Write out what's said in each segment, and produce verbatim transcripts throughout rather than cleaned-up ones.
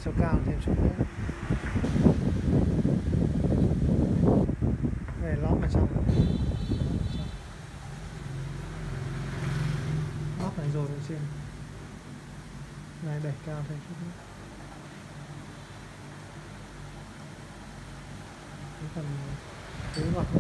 số cao thêm chút nữa. Về lót vào trong. Lót này rồi trên. Này đẩy cao thêm chút nữa. Cái phần tứ gọt nữa.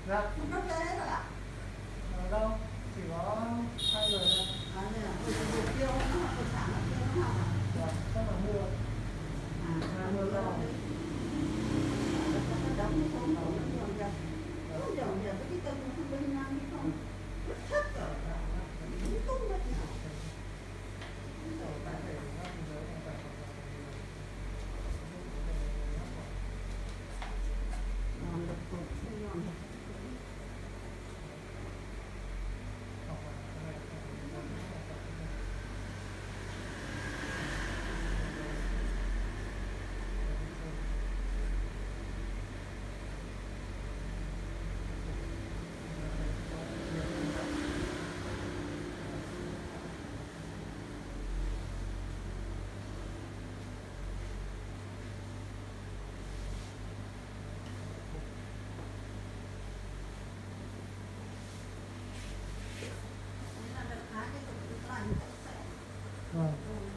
Dạ. Không có thế rồi ạ? Ở đâu? Chỉ có hai người thôi. À, nên là buổi chiều nó học buổi sáng nó chưa nó học à? Dạ, chắc là mưa. À, À, mưa to. nó đóng cái số đầu nó dọn dẹp. Nó dọn dẹp cái cây nó không bên nam đi không? Rất thất rồi. Đúng tung hết nhỉ? Dọn được rồi, dọn được. Vâng.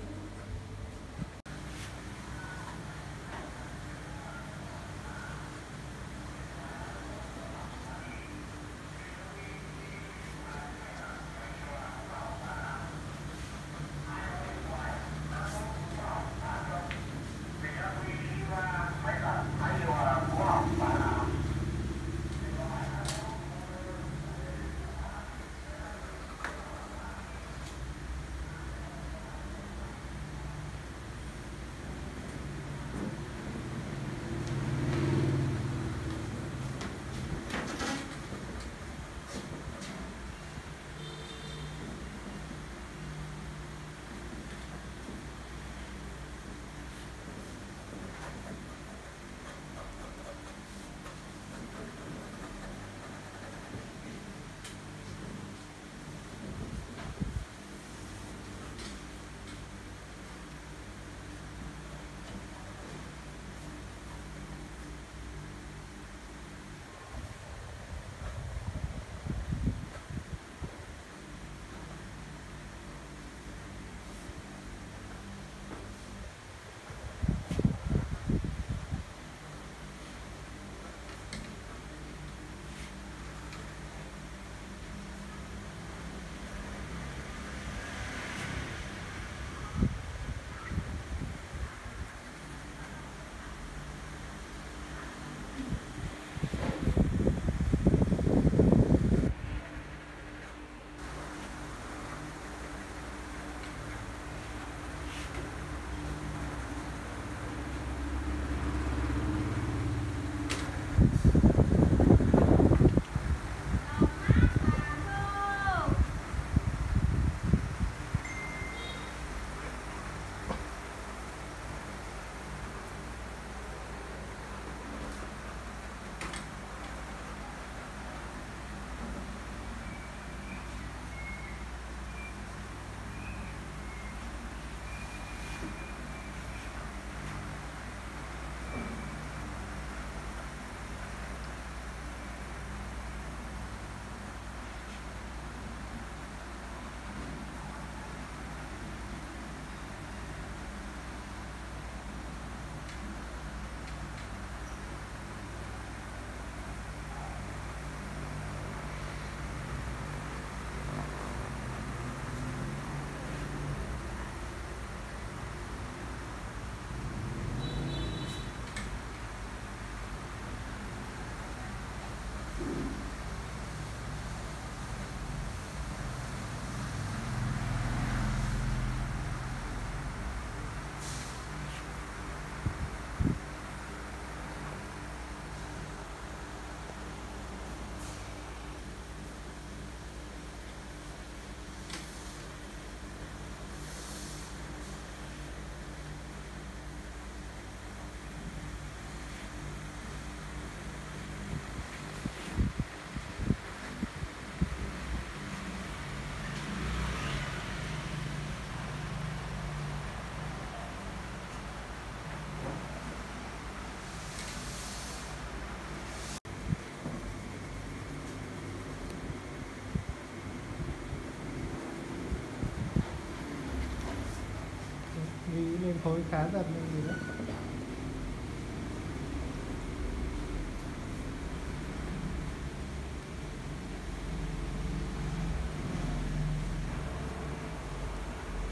Nghĩ lên khối khá giật lên gì đó.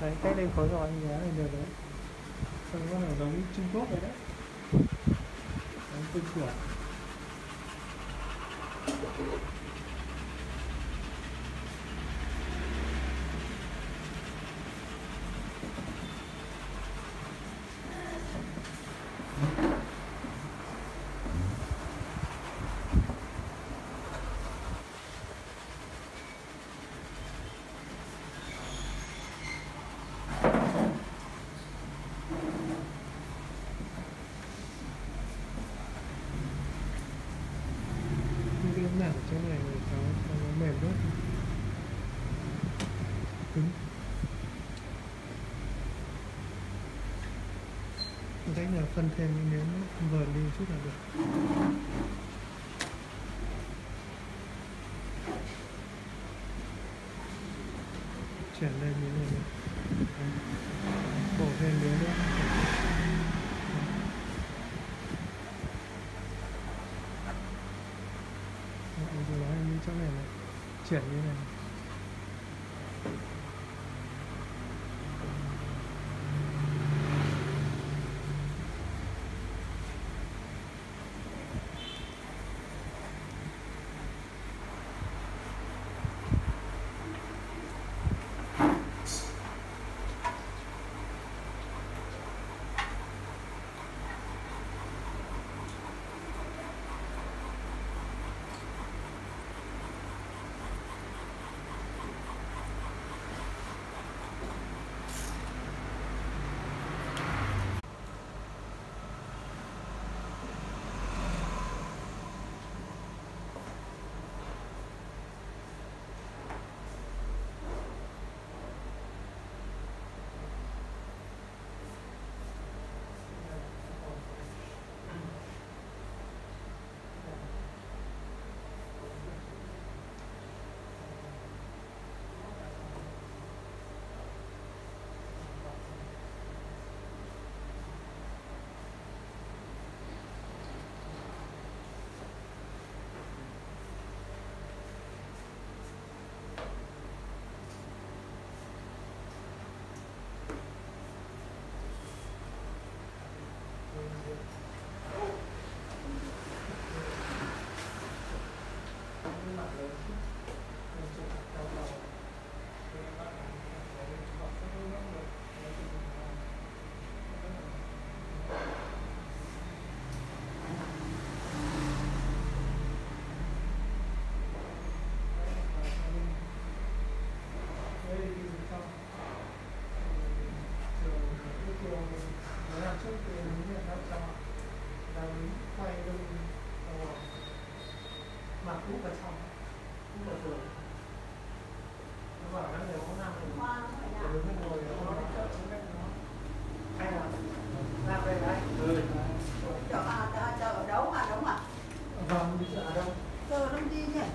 Đấy, cách đây có rồi anh giá này được đấy. Xong nó là giống Trung Quốc rồi đấy. Đấy, tinh của. Cái nản chỗ này thì cháu nó mềm bớt, cứng. Cách là phân thêm những miếng vờn đi chút là được. Chuyển lên miếng này nữa. Bổ thêm miếng nữa. Rồi đó như chỗ này là chuyển như này. Mặt úp vào trong, úp vào tường. Nó bảo đang nhiều hôm nào thì để đứng bên ngồi nó chợ xuống cách nó. Hay là ra đây đấy. Ừ. Chợ à, chợ, chợ ở đâu mà, đúng à? Vâng, đi chợ ở đâu? Chợ Đông Đi nhỉ?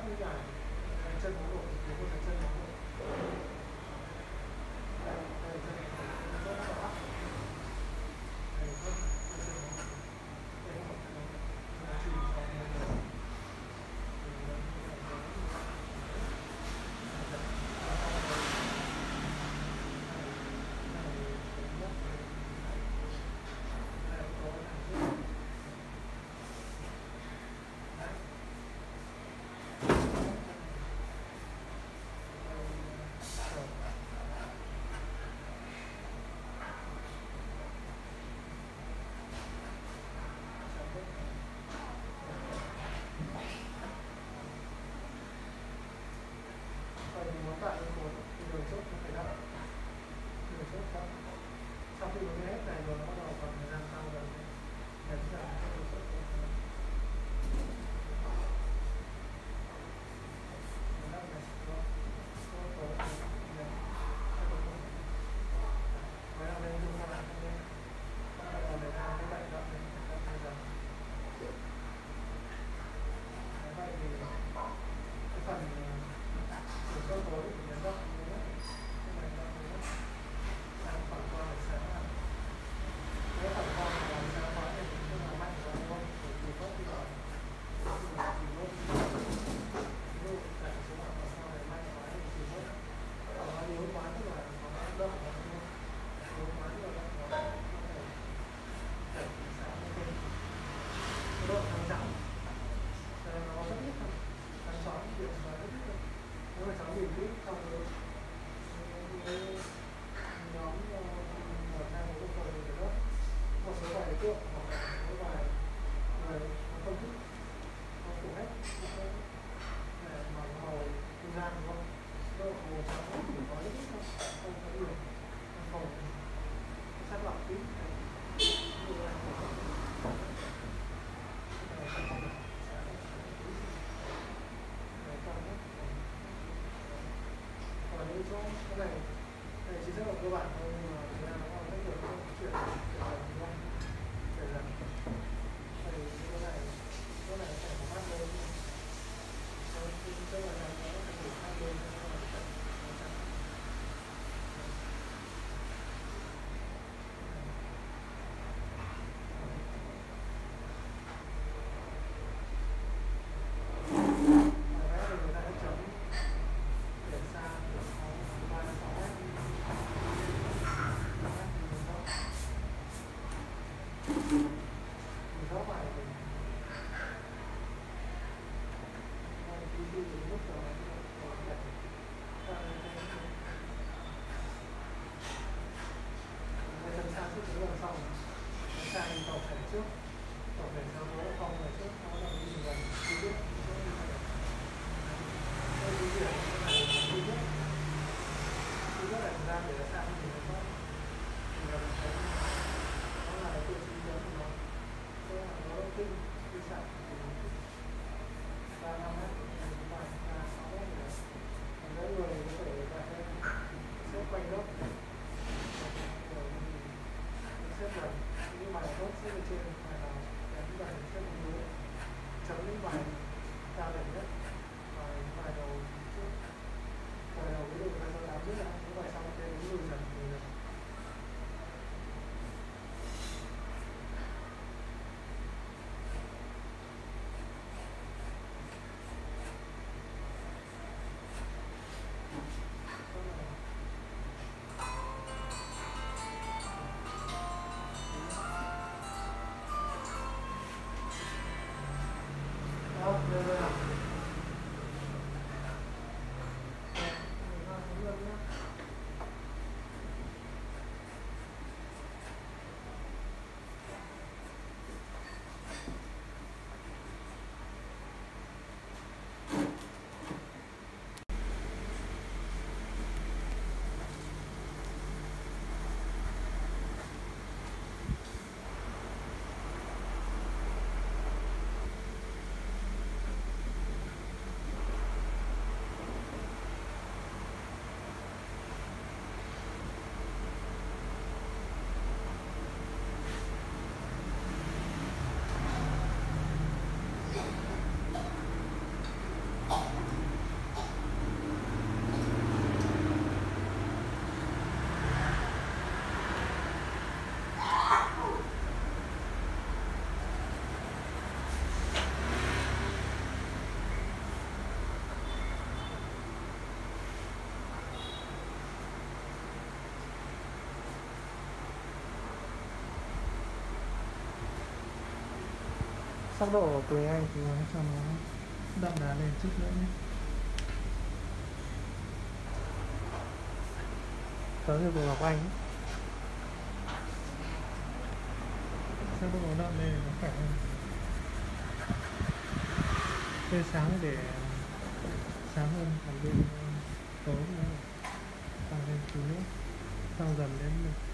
cái dài cái chân nó đổ cái một cái chân nó đổ đây đây chân nó rất là áp đây rất cái chân nó đây một cái nó chìm trong người tại một đường chốt nó phải đắp đường chốt đắp sau khi nó hết này rồi nó bắt đầu còn thời gian sau rồi để giảm cái đường chốt đắp này nó nó có mấy ông lên dùng các bạn nhé bắt đầu để ra cái bệnh đắp này đắp này rồi vậy thì cái phần đường chốt tối thì nhấn đắp cái này đắp này sang phản quang để sáng lại nếu phản quang là làm sáng quá thì cũng là mạnh và ngon để từ tốt đi rồi thì nốt nốt cả số mạng và sau này mạnh quá thì từ nốt nó yếu quá tức là nó đậm và ngon yếu quá tức là nó có thể chảy sáng lên cái độ thăng trắng cho nên nó rất ít thôi thăng xoắn điện xoắn rất ít thôi nếu mà cháu nhìn kỹ trong cái nhóm ở trang của công ty thì rất một số bài tượng hoặc là một số bài người nó không thích nó phủ hết để mà màu không gian đúng không độ màu trắng chỉ có ít ít thôi không có nhiều không sắc lọc tí như là còn những chỗ cái này cái này chỉ rất là cơ bản thôi nhưng mà thực ra nó còn rất nhiều câu chuyện để làm đúng không để làm thì cái này cái này phải phát lên tức là làm nó phải đủ phát lên trước tổ thể sau đó không là trước nó là đi gần chi tiết chỗ như này đây di chuyển cái này chi tiết chi tiết là thời gian để nó sang thì nó có thì là mình thấy nó là cái tiêu chí của nó thế là nó kinh đi sạch thì ba năm mét chúng ta ba sáu mét rồi còn mỗi người có thể đặt lên xếp quanh gốc rồi xếp gần những bài tốt xếp ở trên bài nào là những bài xếp ở dưới chấm những bài cao điểm nhất và những bài đầu trước bài đầu ví dụ là số tám trước là những bài sau trên những người dần người dần tốc độ của Quỳnh Anh thì cho nó đậm đà lên chút nữa nhé. Tới từ Ngọc Anh ấy. Tốc độ đậm lên nó khỏe hơn. Bên sáng để sáng hơn, còn bên tối nữa tăng lên tí nữa, sau dần đến